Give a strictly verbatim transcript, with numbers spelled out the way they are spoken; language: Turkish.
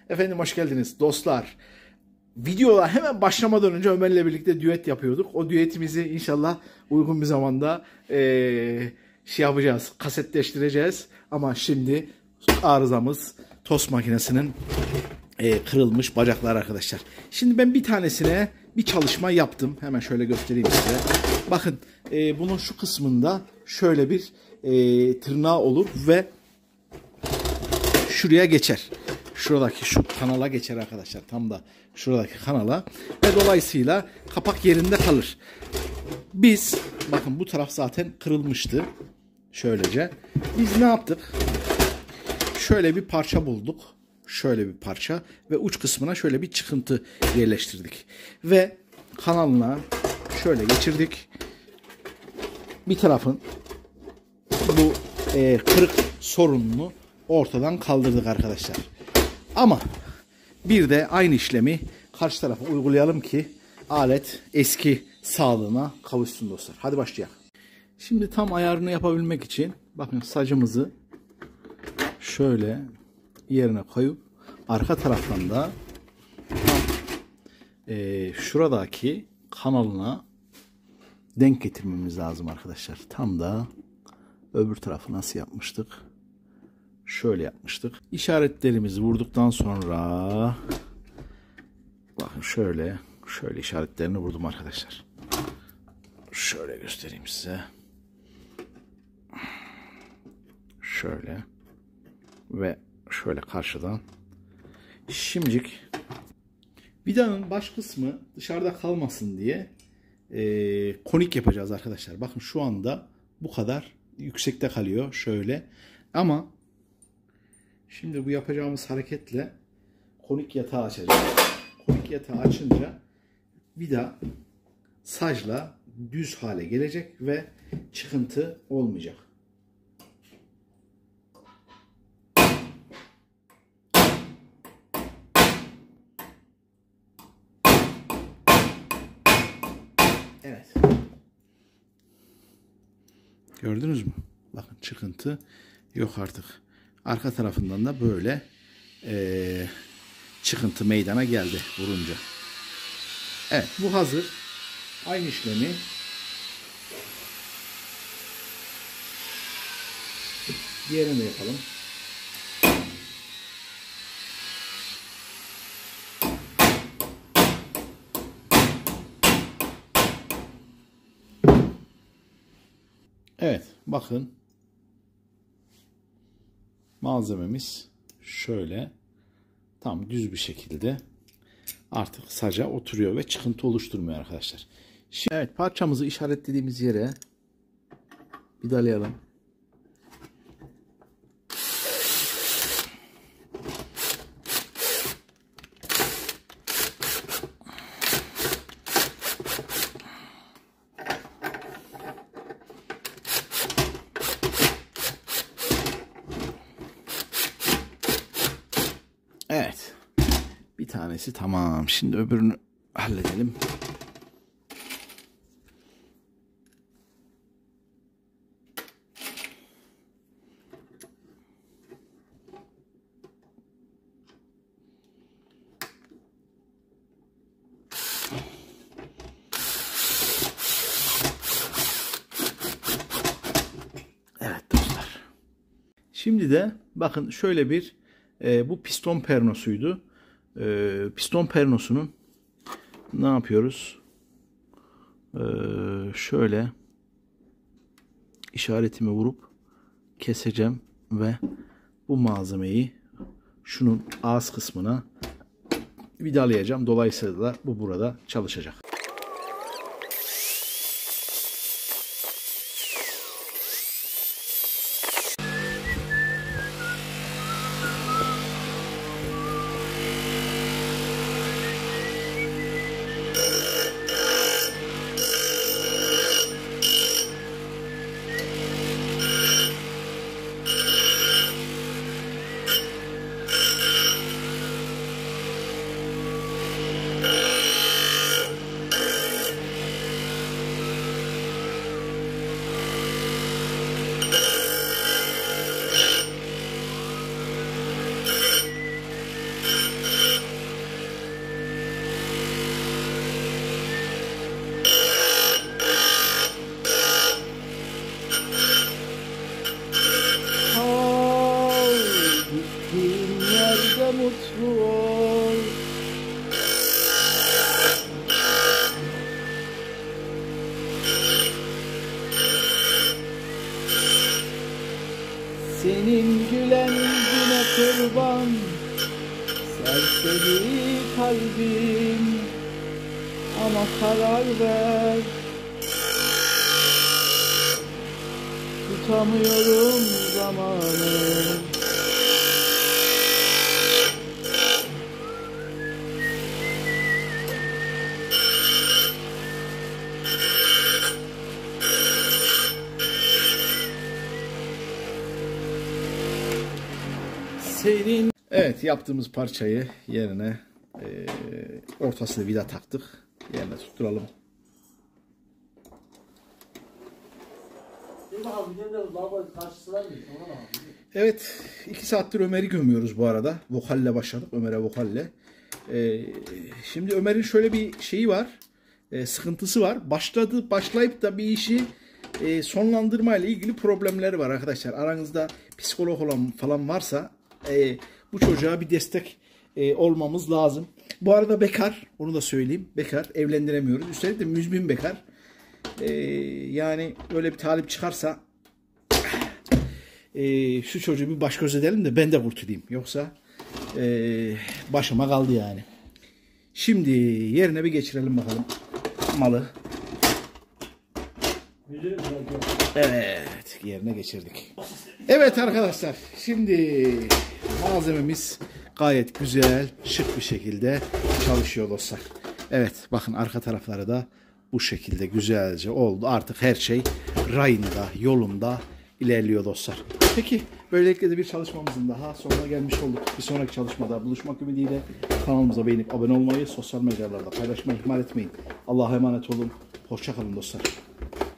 Efendim hoş geldiniz dostlar. Videoya hemen başlamadan önce Ömer'le birlikte düet yapıyorduk. O düetimizi inşallah uygun bir zamanda ee, şey yapacağız, kasetleştireceğiz. Ama şimdi arızamız tost makinesinin ee, kırılmış bacaklar arkadaşlar. Şimdi ben bir tanesine bir çalışma yaptım. Hemen şöyle göstereyim size. Bakın ee, bunun şu kısmında şöyle bir ee, tırnağı olur ve şuraya geçer. Şuradaki şu kanala geçer arkadaşlar. Tam da şuradaki kanala. Ve dolayısıyla kapak yerinde kalır. Biz bakın bu taraf zaten kırılmıştı. Şöylece. Biz ne yaptık? Şöyle bir parça bulduk. Şöyle bir parça. Ve uç kısmına şöyle bir çıkıntı yerleştirdik. Ve kanalına şöyle geçirdik. Bir tarafın bu e, kırık sorununu ortadan kaldırdık arkadaşlar. Ama bir de aynı işlemi karşı tarafa uygulayalım ki alet eski sağlığına kavuşsun dostlar. Hadi başlayalım. Şimdi tam ayarını yapabilmek için bakın sacımızı şöyle yerine koyup arka taraftan da tam e, şuradaki kanalına denk getirmemiz lazım arkadaşlar. Tam da öbür tarafı nasıl yapmıştık? Şöyle yapmıştık. İşaretlerimizi vurduktan sonra bakın şöyle şöyle işaretlerini vurdum arkadaşlar. Şöyle göstereyim size. Şöyle ve şöyle karşıdan. Şimdilik vidanın baş kısmı dışarıda kalmasın diye e, konik yapacağız arkadaşlar. Bakın şu anda bu kadar yüksekte kalıyor şöyle. Ama şimdi bu yapacağımız hareketle konik yatağı açacağız. Konik yatağı açınca vida sacla düz hale gelecek ve çıkıntı olmayacak. Evet. Gördünüz mü? Bakın çıkıntı yok artık. Arka tarafından da böyle e, çıkıntı meydana geldi vurunca. Evet, bu hazır. Aynı işlemi diğerini de yapalım. Evet, bakın. Malzememiz şöyle tam düz bir şekilde artık saca oturuyor ve çıkıntı oluşturmuyor arkadaşlar. Şimdi, evet, parçamızı işaretlediğimiz yere vidalayalım. Evet. Bir tanesi tamam. Şimdi öbürünü halledelim. Evet dostlar. Şimdi de bakın şöyle bir e, bu piston pernosuydu. E, piston pernosunun ne yapıyoruz? E, şöyle işaretimi vurup keseceğim ve bu malzemeyi şunun ağız kısmına vidalayacağım. Dolayısıyla da bu burada çalışacak. mutlu ol. Senin gülen yüzüne kurban, serseri kalbim, ama karar ver. Tutamıyorum zamanı. Senin... Evet, yaptığımız parçayı yerine e, ortasına vida taktık. Yerine tutturalım. Evet, iki saattir Ömer'i gömüyoruz bu arada. Vokalle başladık, Ömer'e vokalle. Ee, şimdi Ömer'in şöyle bir şeyi var, e, sıkıntısı var. Başladı, başlayıp da bir işi e, sonlandırma ile ilgili problemleri var arkadaşlar. Aranızda psikolog olan falan varsa e, bu çocuğa bir destek e, olmamız lazım. Bu arada bekar, onu da söyleyeyim. Bekar, evlendiremiyoruz. Üstelik de müzmin bekar. E, yani böyle bir talip çıkarsa e, şu çocuğu bir baş göz edelim de ben de kurtulayım. Yoksa e, başıma kaldı yani. Şimdi yerine bir geçirelim bakalım malı. Evet, yerine geçirdik. Evet arkadaşlar, şimdi malzememiz gayet güzel, şık bir şekilde çalışıyor dostlar. Evet, bakın arka tarafları da bu şekilde güzelce oldu. Artık her şey rayında, yolunda ilerliyor dostlar. Peki, böylelikle de bir çalışmamızın daha sonuna gelmiş olduk. Bir sonraki çalışmada buluşmak ümidiyle kanalımıza beğenip abone olmayı, sosyal mecralarda paylaşmayı ihmal etmeyin. Allah'a emanet olun. Hoşça kalın dostlar.